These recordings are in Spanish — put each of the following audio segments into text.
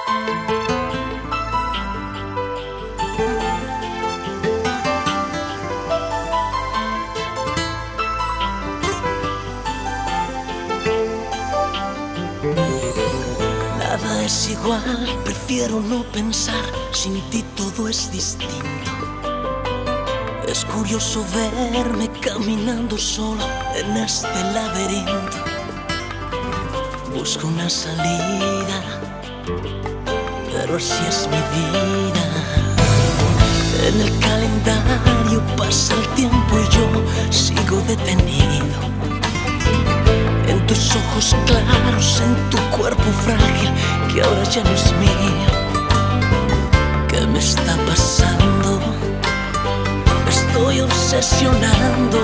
Nada es igual, prefiero no pensar, sin ti todo es distinto. Es curioso verme caminando solo en este laberinto. Busco una salida, pero así es mi vida. En el calendario pasa el tiempo y yo sigo detenido. En tus ojos claros, en tu cuerpo frágil, que ahora ya no es mío. ¿Qué me está pasando? Estoy obsesionando.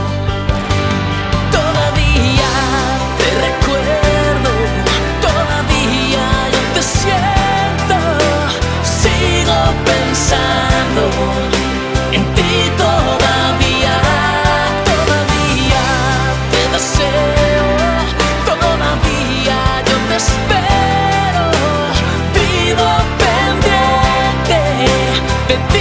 Todavía te recuerdo, todavía yo te siento. Sigo pensando en ti todavía, todavía te deseo, todavía yo te espero. Vivo pendiente de ti.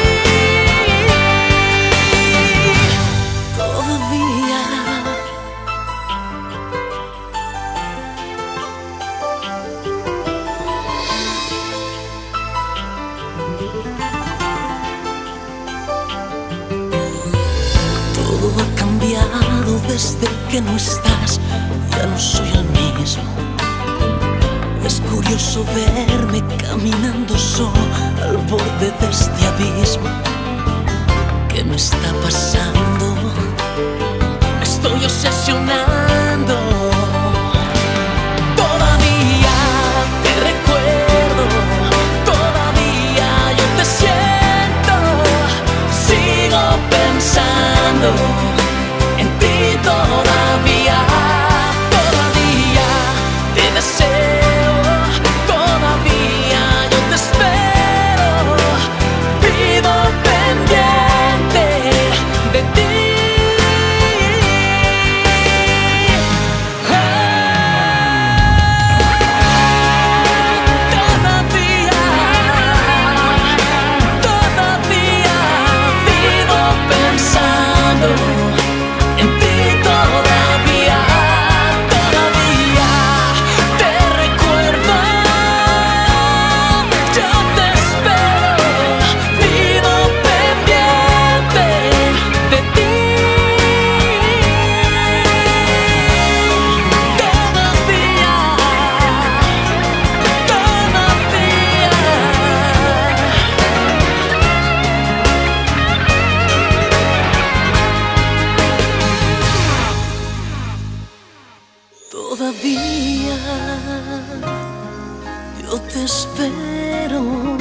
Todo ha cambiado desde que no estás, ya no soy el mismo. Es curioso verme caminando solo al borde de este abismo. ¿Qué me está pasando? Estoy obsesionando. Todavía te recuerdo, todavía yo te siento. Sigo pensando en ti todavía, todavía te deseo, todavía yo te espero. Vivo pendiente de ti. Todavía yo te espero.